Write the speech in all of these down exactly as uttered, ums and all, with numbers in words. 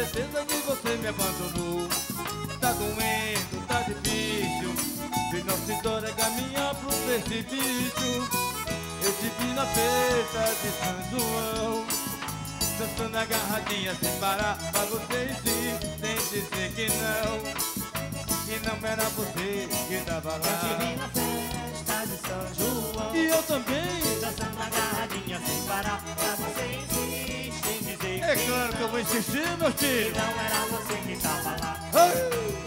certeza que você me abandonou. Tá doendo, tá difícil, e nossa história caminha pro precipício. Eu te vi na festa de São João, dançando agarradinha sem parar, pra você insistir, sem dizer que não. Que não era você que tava lá. Eu te vi na festa de São João, e eu também, dançando agarradinha sem parar, pra você insistir em dizer é que claro não. que eu vou insistir, meu filho. Que não era você que tava lá. Ai!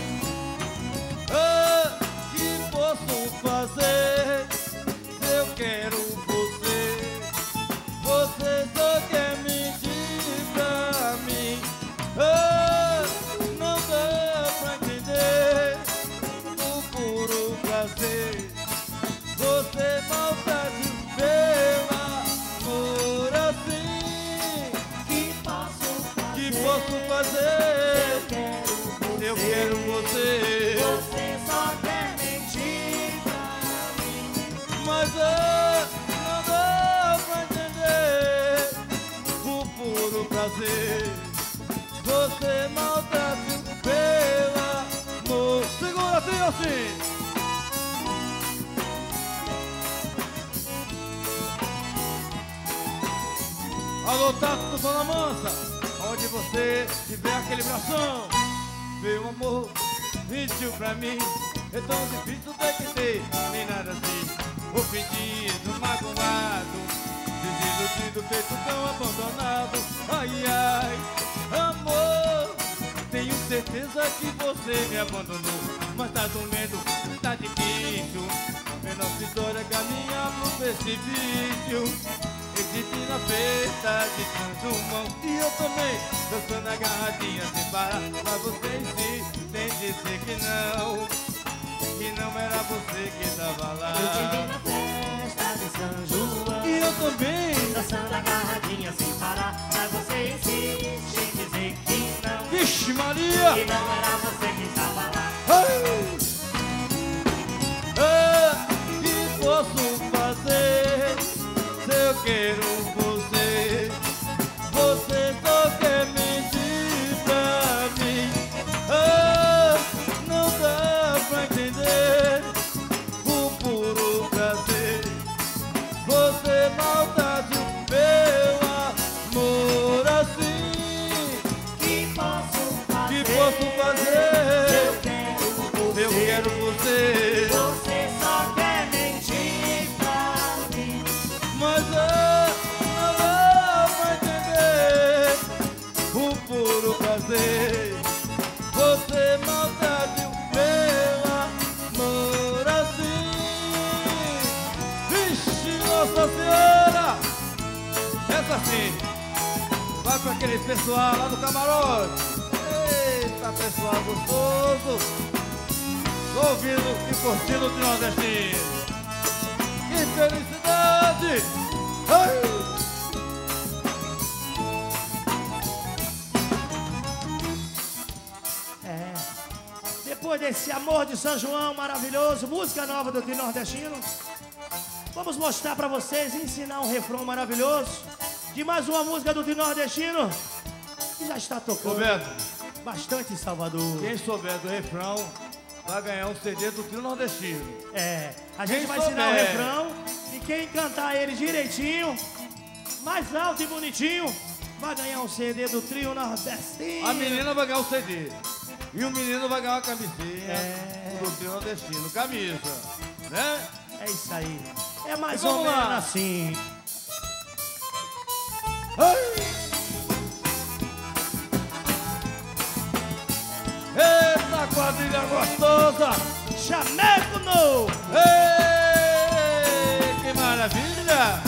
Ah, que posso fazer se eu quero você? Você só quer mentir pra mim. Ah, não dá pra entender o puro prazer. Você maldade pelo amor assim. Que posso fazer? Que posso fazer? Eu quero você. Eu quero você. Você só quer mentir pra mim. Mas ah, não dá pra entender o puro prazer. Você maldade pelo amor. Segura assim, assim. Alô, Tato do Fala Mansa, onde você tiver aquele bração, meu amor, mentiu pra mim. É tão difícil ter que ter, nem nada assim. Ofendido, magoado, desiludido, feito tão abandonado. Ai, ai, amor, tenho certeza que você me abandonou. Mas tá doendo, tá difícil, é nossa história caminha pro precipício. Existe na festa de São João, e eu também, dançando agarradinha sem parar, mas você insiste em dizer que não, que não era você que tava lá. Eu te vi na festa de São João, e eu também, dançando agarradinha sem parar, mas você insiste em dizer que não. vixe Maria, que não era você que tava lá. ai, ah, que posso fazer se eu quero você? Você só quer mentir pra mim. Ah, não dá pra entender o puro prazer. Você maldade pelo amor assim. Que posso fazer? Que posso fazer? Eu quero você. Eu quero você. Você só quer mentir pra mim. Mas ah, não dá pra entender o puro prazer. Você maldade pelo amor assim. Vixe, Nossa Senhora! Essa assim vai pra aquele pessoal lá do camarote. Eita, pessoal gostoso, tô ouvindo e curtindo de Nordestino. Que felicidade! Ai! É. Depois desse amor de São João maravilhoso, música nova do Nordestino, vamos mostrar pra vocês, ensinar um refrão maravilhoso de mais uma música do Nordestino que já está tocando Roberto, bastante em Salvador. quem souber do refrão vai ganhar um C D do Trio Nordestino. É, a gente Quem vai ensinar o souber. refrão e quem cantar ele direitinho, mais alto e bonitinho, vai ganhar um C D do Trio Nordestino. A menina vai ganhar um C D e o menino vai ganhar uma camisinha É. do Trio Nordestino, camisa, né? É isso aí. É mais E ou vamos menos lá. assim. Ai! Eita, quadrilha gostosa! Chameco novo! Ei, que maravilha!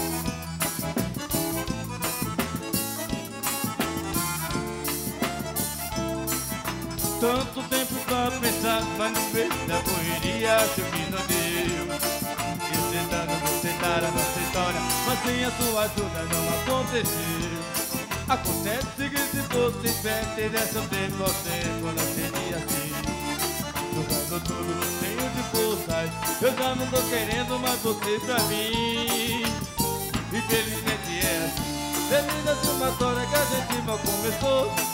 Tanto tempo pra pensar, mas no meio da correria acho que não deu. Eu tentando consertar a nossa história, mas sem a sua ajuda não aconteceu. Acontece que se fosse fé, tivesse um tempo ao tempo, não seria assim. Jogando tudo cheio de forças, eu já não tô querendo mais você pra mim. Infelizmente é assim, devido a uma história que a gente mal começou.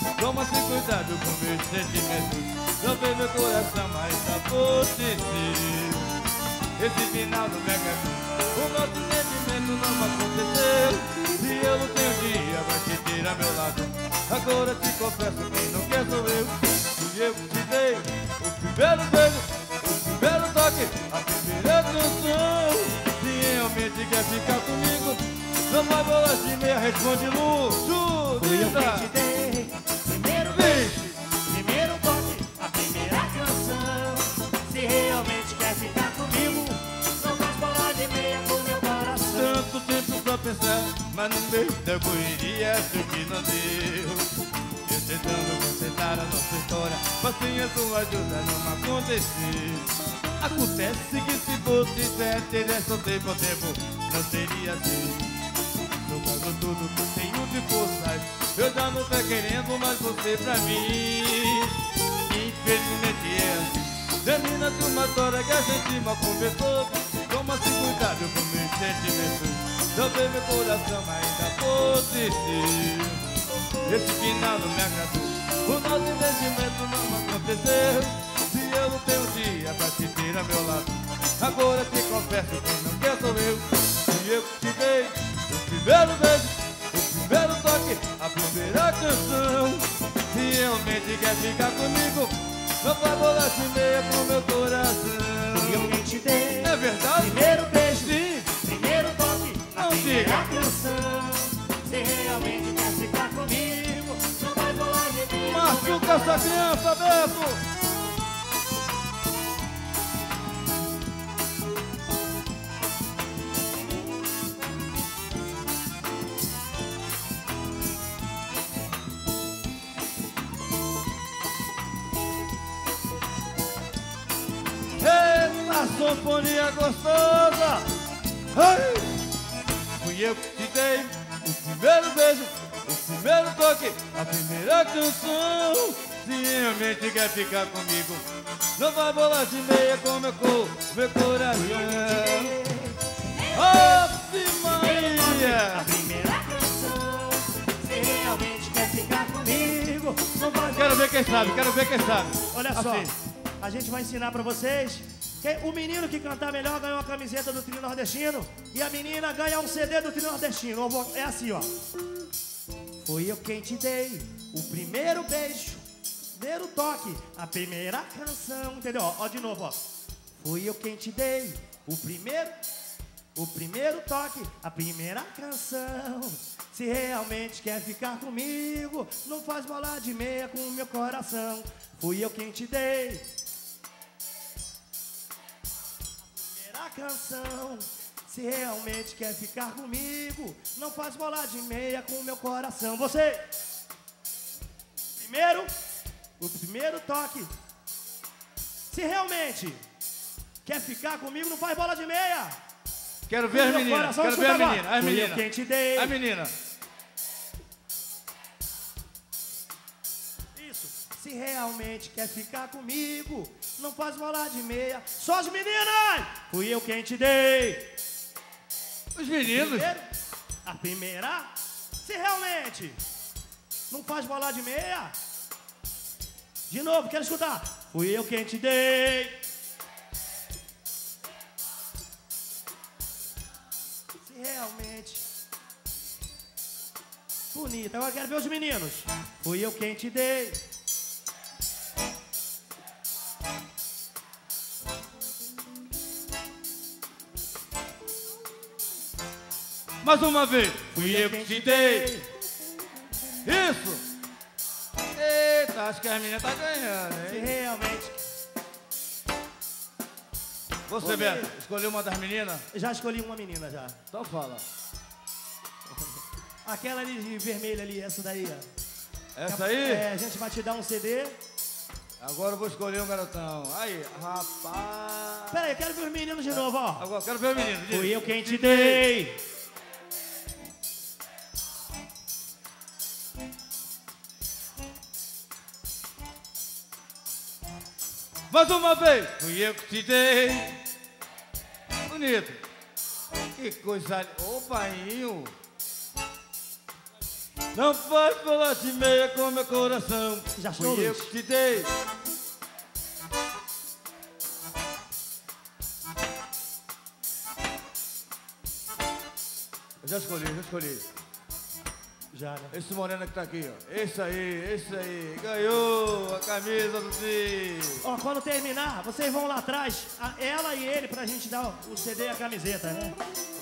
Toma sem cuidado com meus sentimentos. Não vê meu coração mais apodrecer. Esse final do mega, o nosso sentimento não aconteceu. Se eu não tenho dia, vai te tirar meu lado. Agora te confesso, quem não quer sou eu. Fui eu que te dei o primeiro beijo, o primeiro toque, a primeira canção. Se realmente quer ficar comigo, não vai bolar de meia, responde Lu. Fui eu que te dei primeiro beijo, primeiro toque, a primeira canção. Se realmente quer ficar comigo, não faz bolar de meia com meu coração. Tanto tempo pra pensar, mas no meio da correria acho que não deu. Eu tentando consertar a nossa história, mas sem a sua ajuda não aconteceu. Acontece que se fosse certo, tivesse o tempo ao tempo, não seria assim. Jogando tudo, tenho de forças, eu já não tô querendo mais você pra mim. Infelizmente é assim, termina-se uma história que a gente mal conversou. Toma-se cuidado com meus sentimentos, não vê meu coração ainda positivo. Esse final não me agradou, o nosso investimento não aconteceu. Se eu não tenho dia pra te ter a meu lado, agora te confesso que não quer sou eu. E eu que te dei o primeiro beijo, o primeiro toque, a primeira canção. Se realmente quer ficar comigo, não vai bolar de meia com meu coração. Fui eu que te dei, é verdade? Primeiro beijo, sim, primeiro toque, a não primeira diga. canção. Se realmente quer ficar comigo, não vai bolar de meia. Machuca essa criança, Beto! Eita, sinfonia gostosa! Ai! Fui eu que te dei o primeiro beijo, o primeiro toque, a primeira canção. Se realmente quer ficar comigo, não vai bolar de meia com meu corpo, meu coração. Ave Maria! A primeira canção. Se realmente quer ficar comigo, não vai. Quero ver quem sabe, quero ver quem sabe. Olha só, Assim. a gente vai ensinar pra vocês. Que o menino que cantar melhor ganha uma camiseta do Trio Nordestino e a menina ganha um C D do Trio Nordestino. É assim, ó. Foi eu quem te dei o primeiro beijo, primeiro toque, a primeira canção, entendeu? Ó, ó de novo, ó. Fui eu quem te dei o primeiro, o primeiro toque, a primeira canção. Se realmente quer ficar comigo, não faz bola de meia com o meu coração. Fui eu quem te dei a canção. Se realmente quer ficar comigo, não faz bola de meia com o meu coração. Você, primeiro, o primeiro toque. Se realmente quer ficar comigo, não faz bola de meia. Quero ver as meninas, quero ver as meninas, as meninas. Quem te dei. A menina. Isso. Se realmente quer ficar comigo, não faz bola de meia. Só as meninas! Fui eu quem te dei. Os meninos. Primeiro, a primeira. Se realmente não faz bola de meia. De novo, quero escutar. Fui eu quem te dei. Se realmente. Bonita. Agora quero ver os meninos. Fui eu quem te dei. Mais uma vez. Fui eu que te dei. Isso. Eita, acho que a menina tá ganhando, Se hein? realmente. Você, Beto, escolheu uma das meninas? Já escolhi uma menina já. Então fala. Aquela ali de vermelho ali, essa daí, ó. Essa aí? É, a gente vai te dar um C D. Agora eu vou escolher um garotão. Aí, rapaz. Pera aí, eu quero ver os meninos de novo, ó. Agora, quero ver o menino. Diz. Fui eu quem te dei. Mais uma vez. Fui eu que te dei. Bonito. Que coisa. Ô, painho. Não faz bola de meia com meu coração. Já estou, Fui eu que te dei. Eu já escolhi, já escolhi. Já, né? Esse moreno que tá aqui, ó. Esse aí, esse aí. Ganhou a camisa do Zi. Ó, quando terminar, vocês vão lá atrás, a- ela e ele, pra gente dar o C D e a camiseta, né?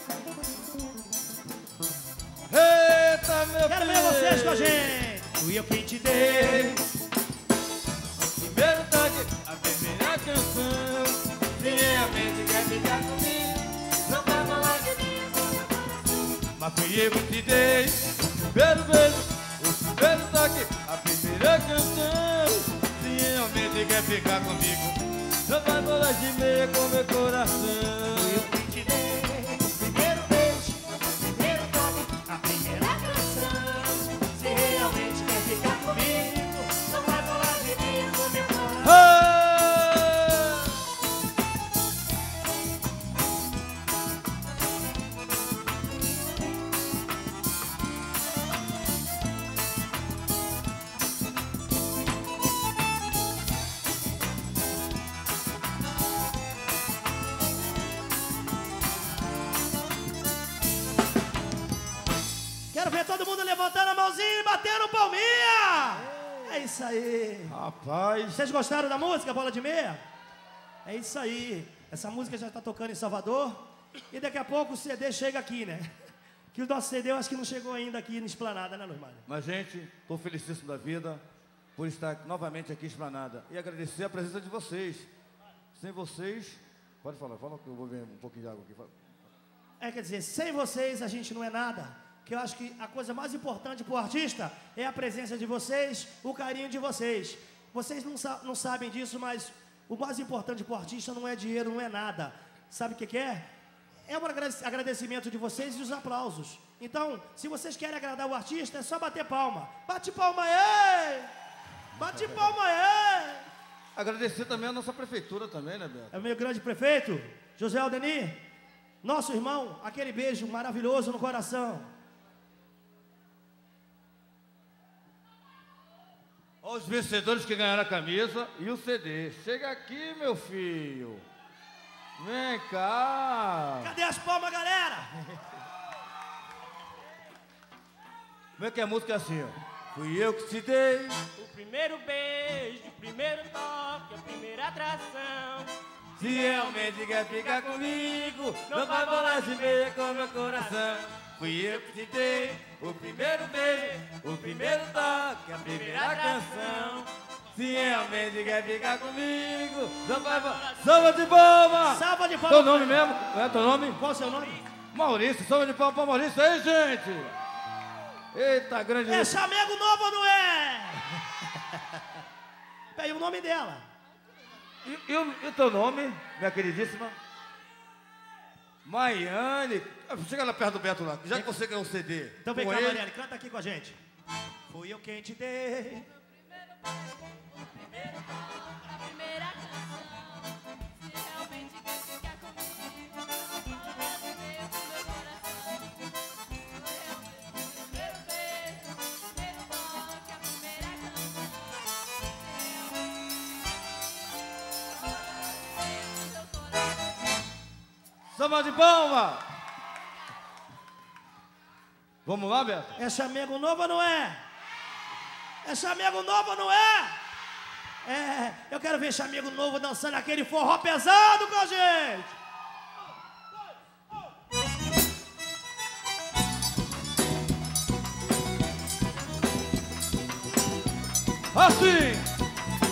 Eita, meu Quero ver filho. vocês com a gente. Fui eu quem te dei. Primeiro toque, a primeira canção. Se realmente quer ficar comigo, não vai falar de mim. Mas fui eu que te dei. Primeiro beijo, o primeiro toque, a primeira canção. Se realmente quer ficar comigo, não vai bolar de meia com meu coração. Fui eu quem te dei. Primeiro beijo, primeiro toque, a primeira canção. Se realmente quer ficar comigo, não vai falar de mim no meu coração. Ah! Quero ver todo mundo levantando a mãozinha e batendo palminha. É isso aí. Rapaz, Vocês gostaram da música, Bola de Meia? É isso aí. Essa música já está tocando em Salvador. E daqui a pouco o C D chega aqui, né? Que o nosso C D eu acho que não chegou ainda aqui na Esplanada, né, Luiz Mário? mas gente, estou felicíssimo da vida por estar novamente aqui em Esplanada e agradecer a presença de vocês. Sem vocês, pode falar, fala que eu vou ver um pouquinho de água aqui. Fala. É, quer dizer, sem vocês a gente não é nada. Que eu acho que a coisa mais importante para o artista é a presença de vocês, o carinho de vocês. Vocês não, sa não sabem disso, mas o mais importante para o artista não é dinheiro, não é nada. Sabe o que, que é? É um agradecimento de vocês e os aplausos. Então, se vocês querem agradar o artista, é só bater palma. Bate palma aí! Bate palma aí! Agradecer também a nossa prefeitura também, né, Beto? É o meu grande prefeito, José Aldeni, nosso irmão, aquele beijo maravilhoso no coração. Os vencedores que ganharam a camisa e o C D. Chega aqui, meu filho. Vem cá. Cadê as palmas, galera? Como é que a música é assim, ó? Fui eu que te dei. O primeiro beijo, o primeiro toque, a primeira atração. Se realmente quer ficar comigo, não vai bolar de meia com meu coração. Fui eu que te dei o primeiro beijo, o primeiro toque, a primeira canção. Se realmente quer ficar comigo, não vai bolar. Salva de palma! Salva de palma! Teu nome mesmo? É teu nome? Qual o seu nome? Maurício, salva de palma pra Maurício aí, gente! Eita, grande... É chamego novo ou não é? Peraí, o nome dela. E, e, o, e o teu nome, minha queridíssima? Maiane. Chega lá perto do Beto lá, já que você ganhou o C D. Então vem com cá, ele. Mariane, canta aqui com a gente. Fui eu quem te dei. A primeira canção. Se realmente quer ficar comigo, não fala de meio do meu coração. O primeiro beijo, o primeiro toque, a primeira canção. Se realmente do meu coração. Salva de palma! Vamos lá, Beto? É chamego novo ou não é? É chamego novo ou não é? É, eu quero ver chamego novo dançando aquele forró pesado com a gente. Assim!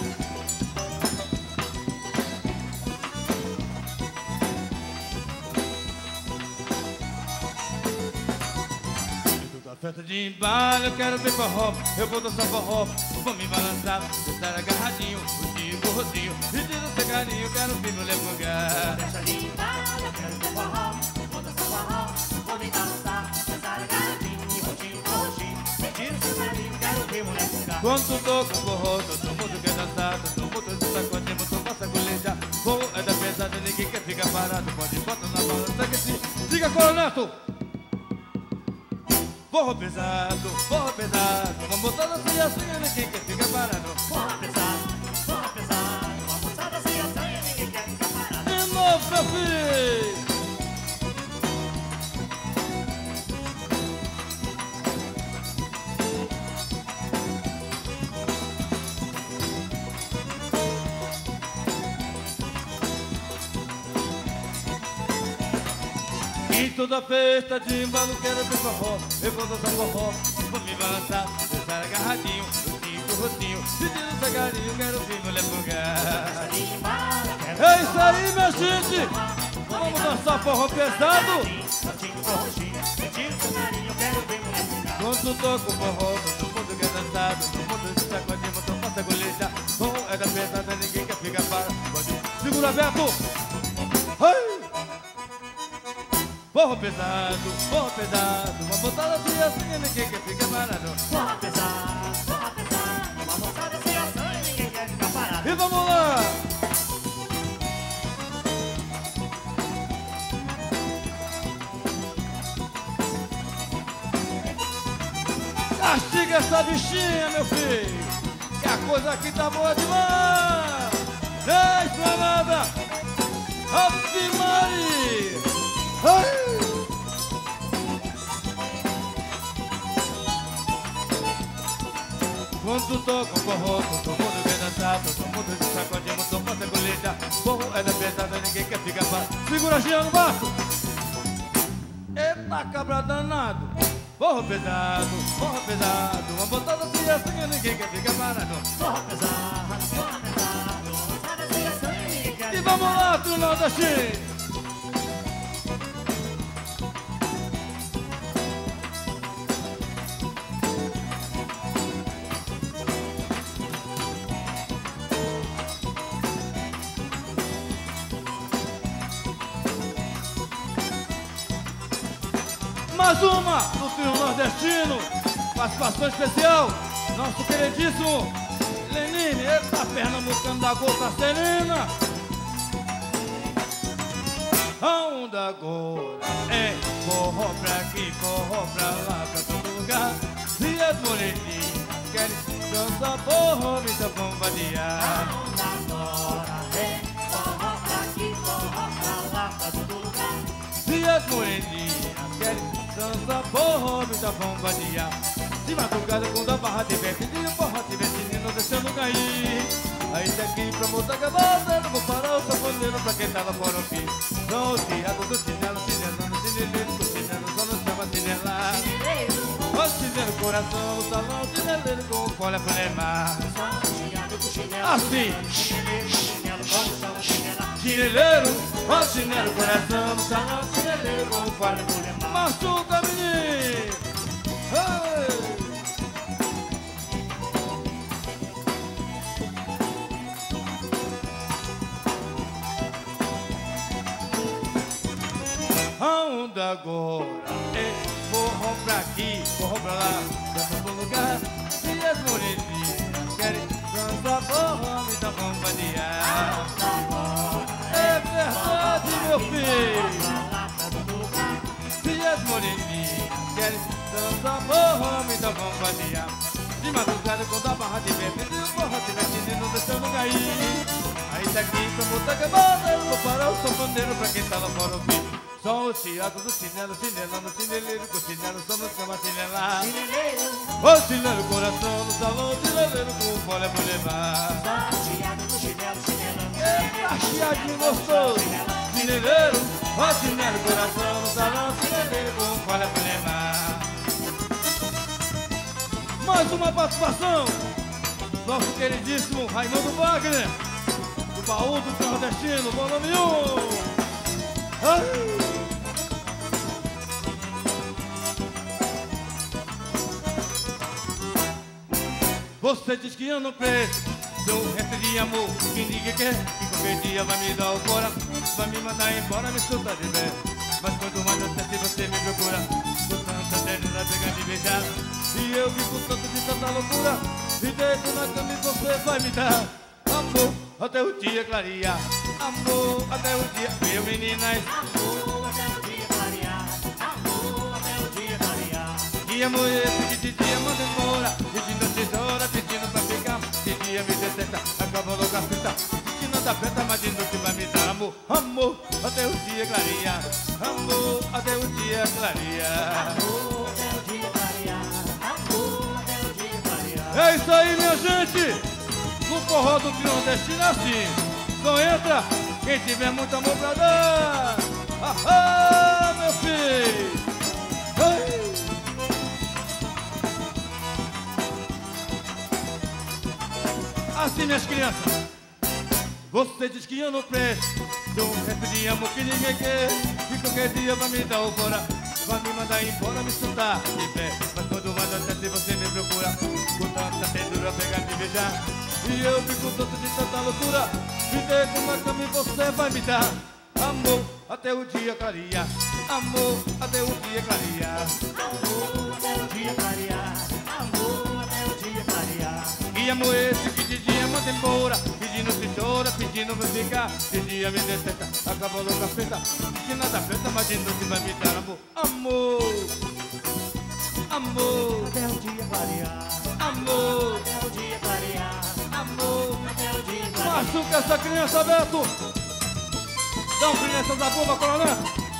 Festa de embalo, eu quero ver forró. Eu vou dançar forró, vou me balançar. Estar agarradinho, o o rosinho. E de dançar carinho, eu quero ver mulher bugar. Festa de embalo, eu quero ver forró. Vou dançar forró, vou me balançar. Dançar agarradinho, roxinho, roxinho. Sentir o seu carinho, quero ver mulher bugar. Quando tu toca o forró, todo mundo quer dançar. Todo mundo se sacode, botou pra sacolejar. Forró é da pesada, ninguém quer ficar parado. Pode botar na balança que sim. Diga, Coroneto! Forró pesado, forró pesado, uma botada assim assim, ninguém quer ficar parado. Forró pesado, forró pesado, uma moçada assim assanha, ninguém quer ficar parado. De novo, meu filho! Em toda festa de embalo quero ver forró. Eu vou dançar forró, vou me balançar, dançar agarradinho, rocinho pro rocinho, pedindo sagarinho, quero ver mulher bugar. É isso aí, minha gente! Vamos dançar forró pesado! Quando toco forró, todo mundo quer dançar, todo mundo se sacode, monta passa goleta. Forró é da pesada, ninguém quer ficar parado. Segura aberto! Ai! Forró pesado, forró pesado, uma botada assim assim, ninguém quer ficar parado. Forró pesado, forró pesado, uma moçada assim assanha, ninguém quer ficar parado. E vamos lá! Castiga essa bichinha, meu filho, que a coisa aqui tá boa demais! Ei, esplanada! Ave Maria! Ai! Quando toca o forró, todo mundo quer dançar, todo mundo se sacode, montou passa colheita. Forró é da pesada, ninguém quer ficar parado. Segura a Gia no barco! Eita, cabra danado! Forró pesado, forró pesado, uma botada assim assim, ninguém quer ficar parado. Forró pesado, forró pesado, uma moçada assim assanha, ninguém quer ficar parado. E vamos lá, tu Nordestino! Mais uma do trio Nordestino, participação especial, nosso queridíssimo Lenine, eita, pernambucano da gota serena. A onda agora é forró pra aqui, forró pra lá, pra todo lugar. E as moreninhas querem dançar forró, então vamos vadiar. A onda agora é forró pra aqui, forró pra lá, pra todo lugar. E as moreninhas querem dança forró, então vamos vadiar. De madrugada quando a barra tiver pedindo, forró tiver menino deixando cair. Aí daqui pra moça acabada, eu vou parar o safoneiro pra quem tava fora o fim. Não, o tiago do chinelo, chinelando, chineleiro, o chinelo só não chama chinelar. O chinelo coração, o salão, chineleiro com folha pra lemar. Assim, chineleiro, o chinelo coração, o salão, chineleiro com folha pra lemar. Machuca, menino! Hey! A onda agora é forró pra aqui, forró pra lá, dança pro lugar. E as moreninhas querem dançar forró, então vamos vadiar. É verdade, meu filho. E as moreninhas querem dançar forró, então vamos vadiar. De madrugada quando a barra tiver pedindo, forró tiver pedindo, deixando cair. Aí daqui pra moça acabada, eu vou parar o sanfoneiro pra quem tá lá fora ouvir. Só o Thiago do chinelo, chinelando, chineleiro, com chinelo, só não chama chinelar. O chinelo, coração no salão, chineleiro, com folha pra levar. Só o Thiago do chinelo, chinelando. Eita, chiadinho gostoso. Chineleiro, o chinelo, coração no salão, chineleiro, com folha pra levar. Mais uma participação, nosso queridíssimo Raimundo Wagner, do baú do Nordestino, volume um. Ai. Você diz que eu não preço, sou resto de amor, que ninguém quer, que qualquer dia vai me dar o fora, vai me mandar embora, me soltar de pé. Mas quanto mais eu tento, você me procura, com tanta ternura pegar me beijar. E eu vivo tanto de tanta loucura, e deito na cama e você vai me dar amor até o dia clarear, amor até o dia, meu meninas. Amor até o dia clarear, amor até o dia clarear. E E amor esse que de dia manda embora, e de noite chora, pedindo pra ficar. De dia me detesta, acaba logo a fita. Que não dá preta, mas de noite vai me dar amor. Amor, até o dia clareia. Amor, até o dia clareia. Amor, até o dia clarear. Amor, até o dia clarear. É isso aí, minha gente. No forró do Nordestino é assim. Só entra quem tiver muito amor pra dar. Ah, ah, meu filho. Ei. Assim, minhas crianças, você diz que eu não presto, dou um resto de amor que ninguém quer, que qualquer dia vai me dar o fora, vai me mandar embora, me soltar de pé. Mas quando vai dar certo você me procura, com tanta tendura, pegar me beijar, e eu fico todo de tanta loucura, me deito na cama e você vai me dar amor até o dia clarear, amor até o dia clarear, Amor, até o dia clarear. Amor, até o dia clarear. e amor esse que de dia manda embora, e de noite chora, pedindo pra ficar. De dia me detesta, acaba louca feita, que nada preta, mas de noite vai me dar amor. Amor, amor, Até o dia clarear. amor, Até o dia clarear. amor. Até o dia clarear. Machuca essa criança, Beto. Dá um brilho nessa da bomba, coronel.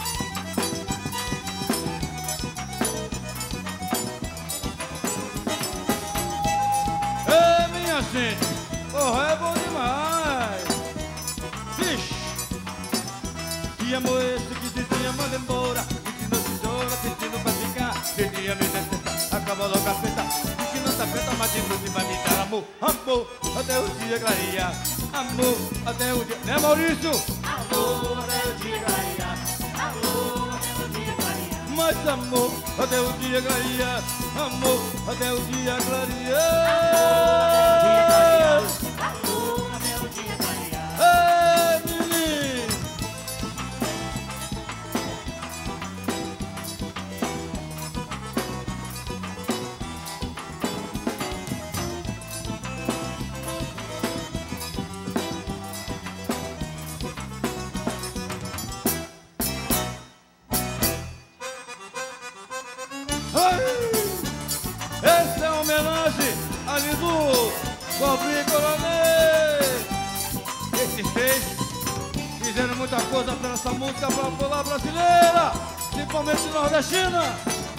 Ei, minha gente, porra, é bom demais. Vixe. Que amor esse que de dia manda embora, e de noite chora, pedindo pra ficar. De dia me detesta, acaba logo a festa, que não tá preta, mas de noite vai me dar amor. Amor, até o dia clarear. Amor, até o dia... Né, Maurício? Amor, até o dia clarear. Amor, até o dia clarear. Mas amor, até o dia clarear. Amor, até o dia clarear. Amor, até o dia clarear. Ei, menino! Essa é uma homenagem ali do Pobre Coronel. Esses três fizeram muita coisa para essa música popular brasileira, principalmente nordestina.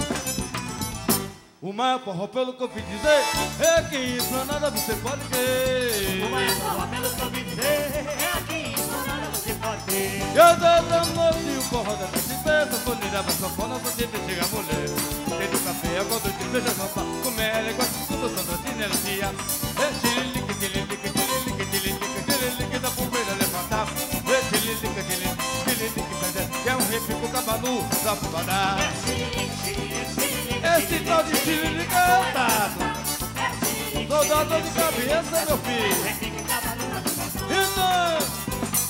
O maior forró, pelo que eu ouvi dizer, é que isso não é nada, você pode ver. O maior forró, pelo que eu ouvi dizer, é aqui, isso não nada você pode ter. Eu dou da noite e o forró da noite pensa, quando ele abre a sanfona, só sempre chega a mulher. Tem do café, agora eu te vejo a sopa, comer ela igual que tudo, só noite e energia. É xililique, xililique, xililique, xililique, xililique, da poeira levantar. É xililique, xililique, xililique, xililique, que é um repico cabalu da fubadá. É xililique, xililique, xililique. Esse tal de xililique é o dado. É xililique, Tô dando dor de cabeça, meu filho. é fica cabaluna. Então...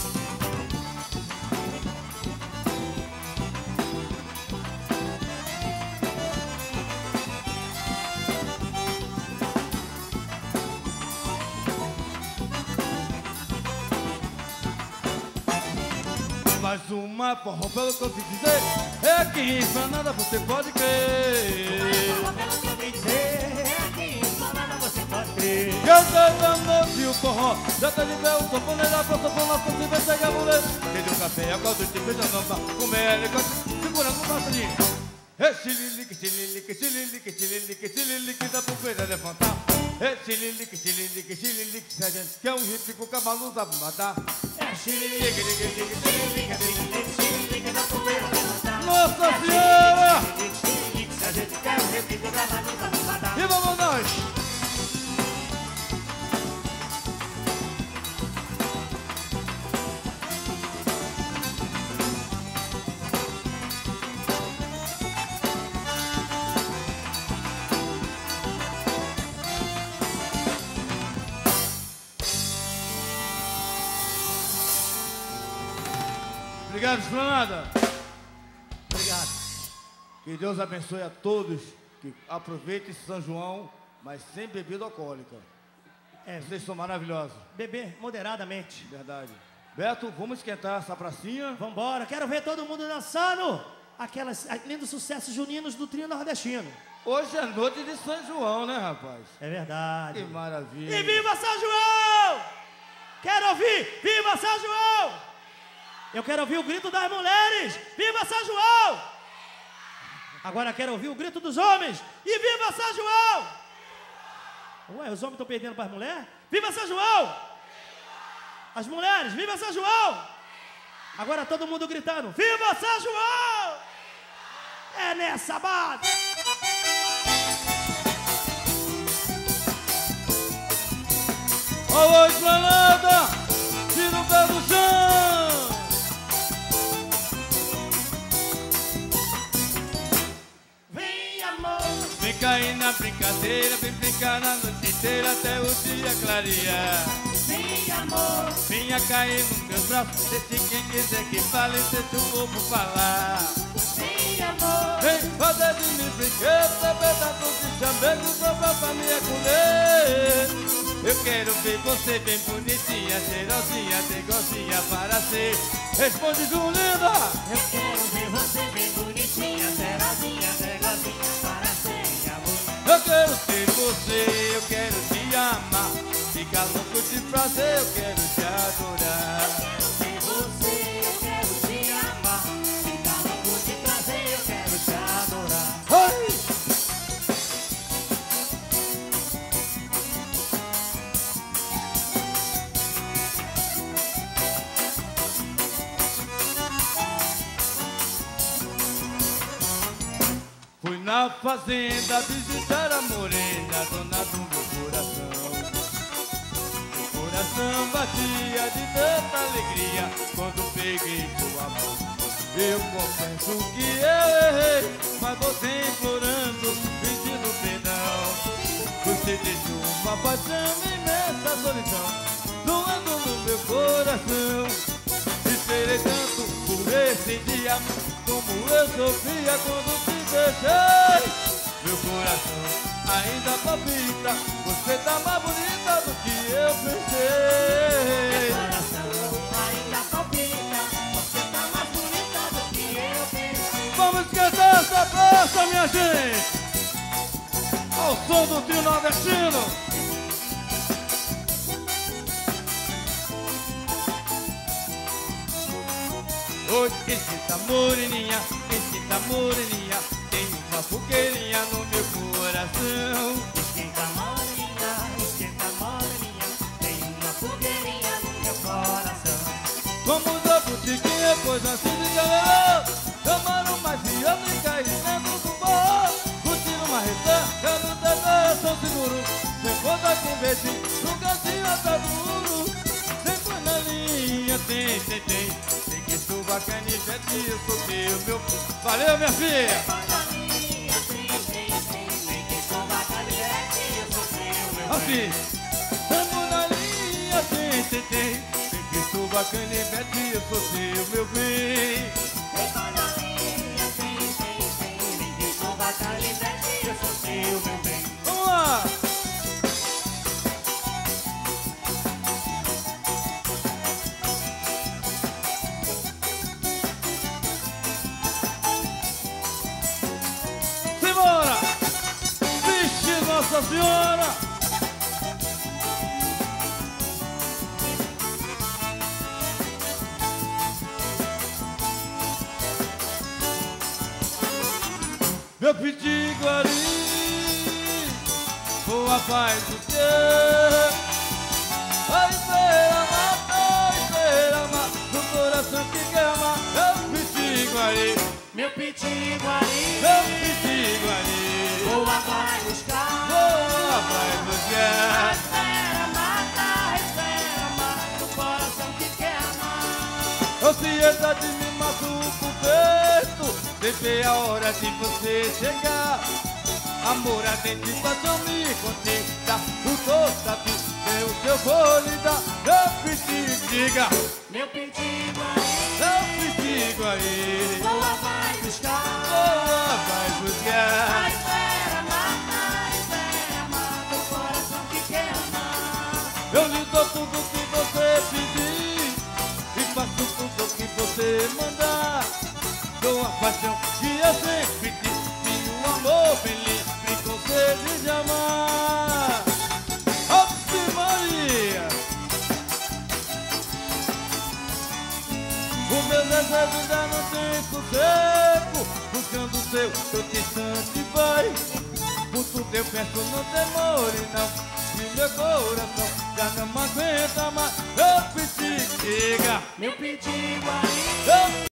Mas uma forró, pelo que eu ouvi dizer, é que isso não é nada, você pode crer. Forró, pelo que eu ouvi dizer, é aqui, isso não nada você pode ter. Canta da noite o forró, já tá de véu, sofoneira pra sofona, pra se ver pegar a mulher. Quem deu café, a caldo de feijão não pra comer ela, segura com o passarinho. É xililique, xililique, xililique, xililique, xililique, da poeira levantar. É xililique, xililique, xililique, se a gente quer um hippie com o cavalo da matar. É xililique, xililique, xililique, xililique, xililique, da poeira levantar. Nossa Senhora! Xililique, xililique, se a gente quer um repique da maluca no matar. E vamos nós! Obrigado, Esplanada. Obrigado. Que Deus abençoe a todos que aproveitem esse São João, mas sem bebida alcoólica. É, Vocês são maravilhosos. beber moderadamente. Verdade. Beto, vamos esquentar essa pracinha. Vambora, quero ver todo mundo dançando aquelas lindos sucessos juninos do trio nordestino. Hoje é noite de São João, né, rapaz? É verdade. Que maravilha. E viva São João! Quero ouvir, viva São João! Eu quero ouvir o grito das mulheres, viva São João! Agora quero ouvir o grito dos homens, e viva São João! Ué, os homens estão perdendo para as mulheres? Viva São João! As mulheres, viva São João! Agora todo mundo gritando, viva São João! É nessa base! Alô, esplanada, tira o pé do chão. Vem, amor. Vem cair na brincadeira, vem brincar na noite inteira até o dia clarear. Vem, amor. Venha cair nos meus braços, deixe quem quiser que fale, deixa o povo falar. Vem, amor. Vem fazer de mim brinquedo, pedaços de chamego, só pra família comer. Eu quero ver você bem bonitinha, cheirosinha, tegosinha para ser. Responde, Julinda! Eu quero ver você bem bonitinha, cheirosinha, tegosinha para ser, amor. Eu quero ser você, eu quero te amar. Fica louco de prazer, eu quero te adorar. Eu quero ser você, eu quero te amar. Fica louco de prazer, eu quero te adorar. Ai! Fui na fazenda visitar a morena, dona do meu coração. Meu coração batia de tanta alegria quando peguei sua mão. Eu confesso que eu errei, mas você implorando, pedindo perdão. Você deixou uma paixão imensa solidão, doando no meu coração. Esperei tanto por esse dia, como eu sofria quando te deixei. Meu coração ainda palpita, você tá mais bonita do que eu pensei. Meu coração ainda palpita, você tá mais bonita do que eu pensei. Vamos cantar essa festa, minha gente, ao som do trio nordestino. Oi, esquenta moreninha, esquenta moreninha, tem uma fogueirinha no meu coração. Esquenta moreninha, esquenta moreninha, tem uma fogueirinha no meu coração. Vamos ao botiquinha, pois assim de galera, tomaram mais de outra e cair dentro do forró. Curtiram uma ressaca no dedo, São Seguro, sem conta com beijinho, no cantinho até duro. Depois na linha, tem, tem, tem. Suba canivete, eu sou teu, meu... Valeu, minha filha! Assim, tamo na linha, tem, tem, tem. Tem que suba canivete, eu sou teu, meu bem. Tamo na linha, tem, tem, tem. Tem que suba canivete, eu sou teu, meu bem. Vamos lá! Nossa Senhora! Meu pitiguari, boa paz do céu. Vai ver amar, vai ver amar, no coração que quer amar. Meu pitiguari, Meu pitiguari, meu pitiguari, boa vai buscar. boa paz do céu. Espera matar, espera amar, no coração que quer amar. Ansiedade me machuca o peito, deixei a hora de você chegar. Amor ardente, paixão me contenta, o toda vida o que eu vou lhe dar. Meu piti, diga, Meu pitiguari, meu pitiguari, boa vai buscar. boa vai buscar. Espera matar, espera amar, no coração que quer amar. Eu lhe dou tudo que você pedir e faço tudo que você mandar. Dou a paixão que eu sempre quis e um amor feliz vezes já não tem sossego, buscando o seu, seu distante vai. Por tudo eu penso, não demore não. E meu coração já não aguenta mais. Eu pedi, diga. Meu pedido aí. Eu